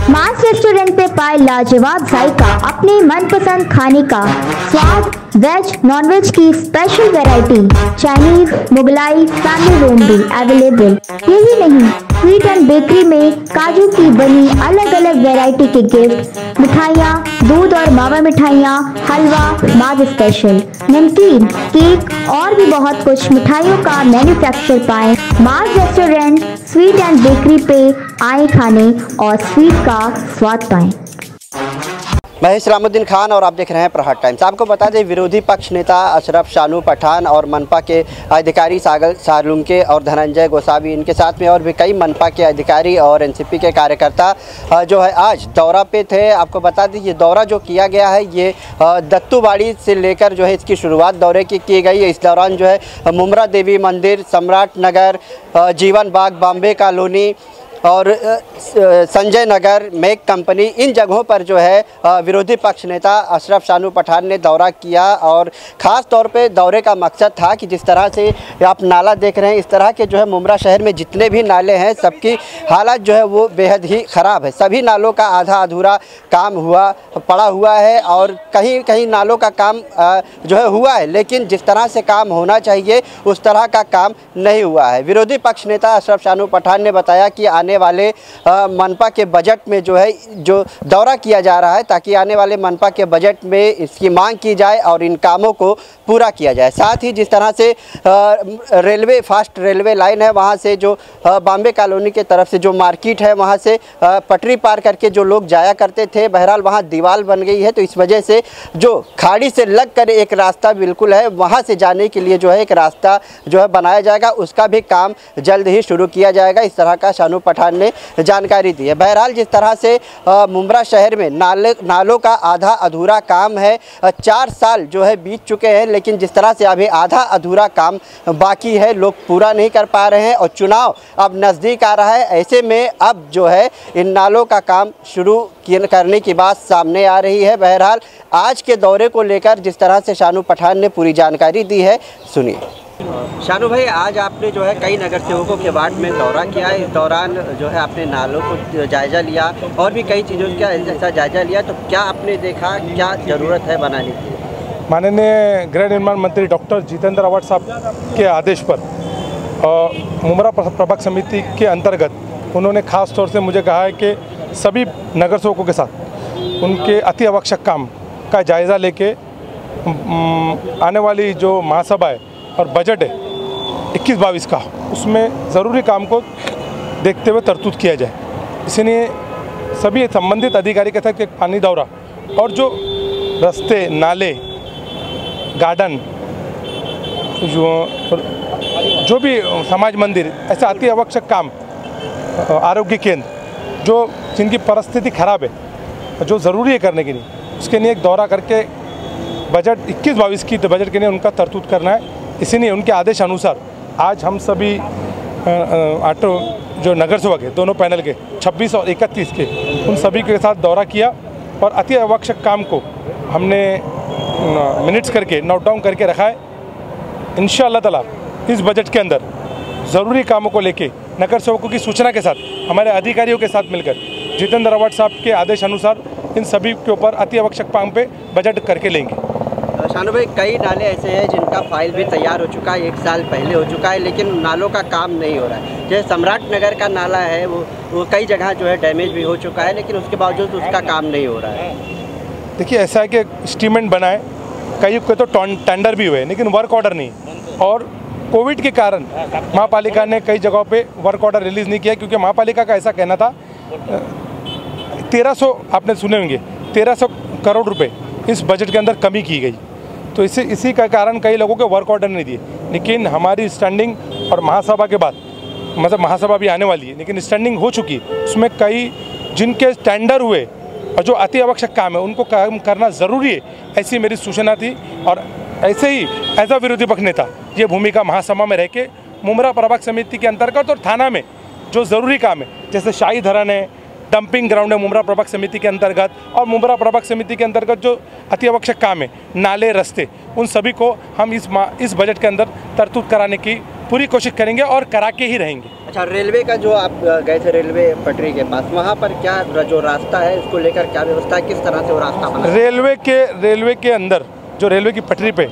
मास restaurant पे पाए लाजवाब जायका, अपने मनपसंद खाने का स्वाद, वेज नॉनवेज की special variety, Chinese, Mughlai, family room भी अवेलेबल। यही नहीं, स्वीट एंड बेकरी में काजू की बनी अलग अलग वैरायटी के गिफ्ट, मिठाइयाँ, दूध और मावा मिठाइयाँ, हलवा, माज स्पेशल, नमकीन, केक और भी बहुत कुछ मिठाइयों का मैन्युफैक्चर पाएं। माज रेस्टोरेंट स्वीट एंड बेकरी पे आए खाने और स्वीट का स्वाद पाएं। मैं इस्लामुद्दीन खान और आप देख रहे हैं प्रहार टाइम्स। आपको बता दें, विरोधी पक्ष नेता अशरफ शानू पठान और मनपा के अधिकारी सागर सालुंके और धनंजय गोसावी, इनके साथ में और भी कई मनपा के अधिकारी और एनसीपी के कार्यकर्ता जो है आज दौरा पे थे। आपको बता दें, ये दौरा जो किया गया है ये दत्तूबाड़ी से लेकर जो है इसकी शुरुआत दौरे की गई है। इस दौरान जो है मुमरा देवी मंदिर, सम्राट नगर, जीवन बाग, बॉम्बे कॉलोनी और संजय नगर, मेक कंपनी, इन जगहों पर जो है विरोधी पक्ष नेता अशरफ शानू पठान ने दौरा किया। और ख़ास तौर पे दौरे का मकसद था कि जिस तरह से आप नाला देख रहे हैं, इस तरह के जो है मुमरा शहर में जितने भी नाले हैं सबकी हालत जो है वो बेहद ही ख़राब है। सभी नालों का आधा अधूरा काम पड़ा हुआ है और कहीं कहीं नालों का काम जो है हुआ है, लेकिन जिस तरह से काम होना चाहिए उस तरह का काम नहीं हुआ है। विरोधी पक्ष नेता अशरफ शानू पठान ने बताया कि आने वाले मनपा के बजट में जो है जो दौरा किया जा रहा है, ताकि आने वाले मनपा के बजट में इसकी मांग की जाए और इन कामों को पूरा किया जाए। साथ ही जिस तरह से रेलवे, फास्ट रेलवे लाइन है, वहाँ से जो बॉम्बे कॉलोनी के तरफ से जो मार्केट है वहाँ से पटरी पार करके जो लोग जाया करते थे, बहरहाल वहाँ दीवार बन गई है, तो इस वजह से जो खाड़ी से लग कर एक रास्ता बिल्कुल है, वहाँ से जाने के लिए जो है एक रास्ता जो है बनाया जाएगा, उसका भी काम जल्द ही शुरू किया जाएगा। इस तरह का शानू पठान ने जानकारी दी है। बहरहाल जिस तरह से मुमरा शहर में नालों का आधा अधूरा काम है, 4 साल जो है बीत चुके हैं, लेकिन जिस तरह से अभी आधा अधूरा काम बाकी है, लोग पूरा नहीं कर पा रहे हैं और चुनाव अब नज़दीक आ रहा है। ऐसे में अब जो है इन नालों का काम शुरू करने की बात सामने आ रही है। बहरहाल आज के दौरे को लेकर जिस तरह से शानू पठान ने पूरी जानकारी दी है, सुनिए। शानू भाई, आज आपने जो है कई नगर सेवकों के वार्ड में दौरा किया। इस दौरान जो है आपने नालों को जायज़ा लिया और भी कई चीज़ों का ऐसा जायज़ा लिया, तो क्या आपने देखा, क्या ज़रूरत है बनाने की? माननीय गृह निर्माण मंत्री डॉक्टर जितेंद्र आव्हाड साहब के आदेश पर मुमरा प्रभाग समिति के अंतर्गत उन्होंने ख़ास तौर से मुझे कहा है कि सभी नगर सेवकों के साथ उनके अति आवश्यक काम का जायज़ा लेके आने वाली जो महासभा है और बजट है 21-22 का, उसमें ज़रूरी काम को देखते हुए तरतूद किया जाए। इसलिए सभी संबंधित अधिकारी के साथ एक पानी दौरा और जो रास्ते, नाले, गार्डन, जो भी समाज मंदिर, ऐसे अति आवश्यक काम, आरोग्य केंद्र जो जिनकी परिस्थिति खराब है, जो ज़रूरी है करने के लिए, उसके लिए एक दौरा करके बजट 21-22 की बजट के लिए उनका तरतूद करना है। इसीलिए उनके आदेश अनुसार आज हम सभी ऑटो जो नगर सेवक है, दोनों पैनल के 26 और 31 के, उन सभी के साथ दौरा किया और अति आवश्यक काम को हमने मिनट्स करके नोट डाउन करके रखा है। इंशाअल्लाह ताला इस बजट के अंदर ज़रूरी कामों को लेके नगर सेवकों की सूचना के साथ हमारे अधिकारियों के साथ मिलकर जितेंद्र आव्हाड साहब के आदेश अनुसार इन सभी के ऊपर अति आवश्यक काम पे बजट करके लेंगे। शानू भाई, कई नाले ऐसे हैं जिनका फाइल भी तैयार हो चुका है, 1 साल पहले हो चुका है, लेकिन नालों का काम नहीं हो रहा है। जैसे सम्राट नगर का नाला है, वो कई जगह जो है डैमेज भी हो चुका है, लेकिन उसके बावजूद उसका काम नहीं हो रहा है। देखिए, ऐसा है कि स्टीमेंट बना है, कई के तो टेंडर भी हुए, लेकिन वर्क ऑर्डर नहीं। और कोविड के कारण महापालिका ने कई जगहों पे वर्क ऑर्डर रिलीज़ नहीं किया, क्योंकि महापालिका का ऐसा कहना था 1300, आपने सुने होंगे, 1300 करोड़ रुपए इस बजट के अंदर कमी की गई। तो इसी का कारण कई लोगों के वर्क ऑर्डर नहीं दिए। लेकिन हमारी स्टैंडिंग और महासभा के बाद, मतलब महासभा भी आने वाली है, लेकिन स्टैंडिंग हो चुकी, उसमें कई जिनके टेंडर हुए और जो अति आवश्यक काम है उनको काम करना ज़रूरी है, ऐसी मेरी सूचना थी। और ऐसे ही एज अ विरोधी पक्ष नेता ये भूमिका महासभा में रह के मुमरा प्रभाग समिति के अंतर्गत और थाना में जो ज़रूरी काम है, जैसे शाही धरन है, डंपिंग ग्राउंड है मुमरा प्रभाग समिति के अंतर्गत, और मुमरा प्रभाग समिति के अंतर्गत जो अति आवश्यक काम है, नाले, रास्ते, उन सभी को हम इस बजट के अंदर तरतूद कराने की पूरी कोशिश करेंगे और करा के ही रहेंगे। अच्छा, रेलवे का जो आप गए थे रेलवे पटरी के पास, वहाँ पर क्या जो रास्ता है उसको लेकर क्या व्यवस्था है, किस तरह से वो रास्ता बना? रेलवे के अंदर जो रेलवे की पटरी पे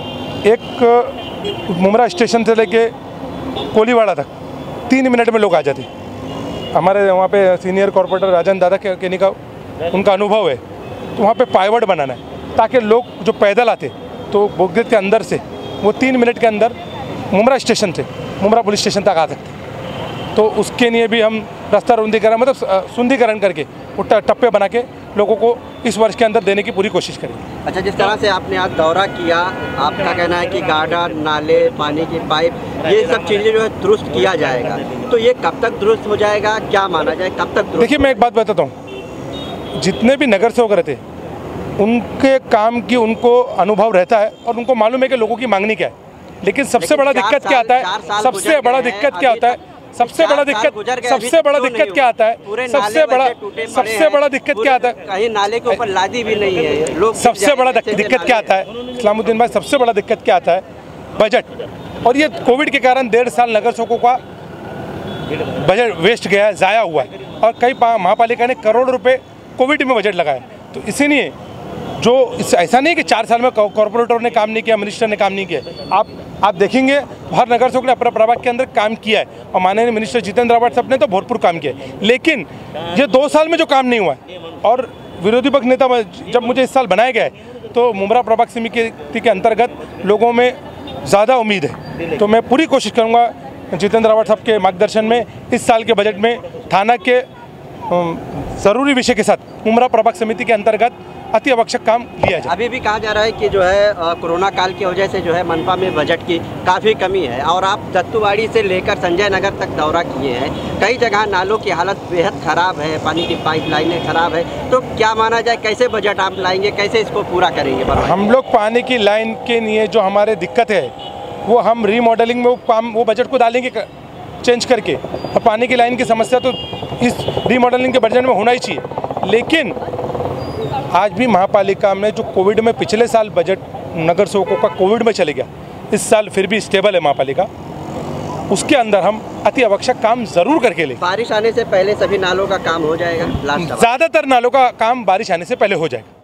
एक मुमरा स्टेशन से लेके कोलीवाड़ा तक 3 मिनट में लोग आ जाते। हमारे वहाँ पे सीनियर कॉर्पोरेटर राजन दादा केनी का उनका अनुभव है, तो वहाँ पे पाइवट बनाना है ताकि लोग जो पैदल आते तो बोगदेव के अंदर से वो 3 मिनट के अंदर मुमरा स्टेशन से मुमरा पुलिस स्टेशन तक आ सकते। तो उसके लिए भी हम रास्ता रुंदीकरण मतलब सुंदरीकरण करके वो टप्पे बना के लोगों को इस वर्ष के अंदर देने की पूरी कोशिश करेंगे। अच्छा, जिस तरह से आपने आज दौरा किया, आपका कहना है कि गार्डर, नाले, पानी की पाइप, ये सब चीज़ें जो है दुरुस्त किया जाएगा, तो ये कब तक दुरुस्त हो जाएगा, क्या माना जाए, कब तक? देखिए, मैं एक बात बताता हूँ, जितने भी नगर सेवक रहते उनके काम की उनको अनुभव रहता है और उनको मालूम है कि लोगों की मांगनी क्या है। लेकिन सबसे बड़ा दिक्कत क्या आता है, सबसे बड़ा दिक्कत क्या आता है, सबसे बड़ा दिक्कत क्या आता है, सबसे बड़ा दिक्कत क्या आता है, कहीं नाले के ऊपर लादी भी नहीं है लोग। सबसे बड़ा दिक्कत क्या आता है इस्लामुद्दीन भाई, सबसे बड़ा दिक्कत क्या आता है, बजट। और ये कोविड के कारण 1.5 साल नगर सेवकों का बजट वेस्ट गया है, ज़ाया हुआ है, और कई महापालिका ने करोड़ रुपए कोविड में बजट लगाए। तो इसीलिए जो ऐसा नहीं कि 4 साल में कॉर्पोरेटर ने काम नहीं किया, मिनिस्टर ने काम नहीं किया। आप देखेंगे हर नगर सेवक ने अपने प्रभाग के अंदर काम किया है, और माननीय मिनिस्टर जितेंद्र रावत साहब ने तो भरपूर काम किया है। लेकिन ये 2 साल में जो काम नहीं हुआ है, और विरोधी पक्ष नेता जब मुझे इस साल बनाया गया है तो मुमरा प्रभाग समिति के अंतर्गत लोगों में ज़्यादा उम्मीद है। तो मैं पूरी कोशिश करूँगा जितेंद्र रावत साहब के मार्गदर्शन में इस साल के बजट में थाना के ज़रूरी विषय के साथ मुमरा प्रभाग समिति के अंतर्गत अति आवश्यक काम लिया जाए। अभी भी कहा जा रहा है कि जो है कोरोना काल की वजह से जो है मनपा में बजट की काफ़ी कमी है, और आप दत्तूवाड़ी से लेकर संजय नगर तक दौरा किए हैं, कई जगह नालों की हालत बेहद ख़राब है, पानी की पाइपलाइनें ख़राब है, तो क्या माना जाए, कैसे बजट आप लाएंगे, कैसे इसको पूरा करेंगे? हम लोग पानी की लाइन के लिए जो हमारे दिक्कत है वो हम रीमॉडलिंग में वो बजट को डालेंगे चेंज करके, और पानी की लाइन की समस्या तो इस रीमॉडलिंग के बजट में होना ही चाहिए। लेकिन आज भी महापालिका में जो कोविड में पिछले साल बजट नगर सेवकों का कोविड में चले गया, इस साल फिर भी स्टेबल है महापालिका, उसके अंदर हम अति आवश्यक काम जरूर करके लेंगे। बारिश आने से पहले सभी नालों का काम हो जाएगा, ज़्यादातर नालों का काम बारिश आने से पहले हो जाएगा।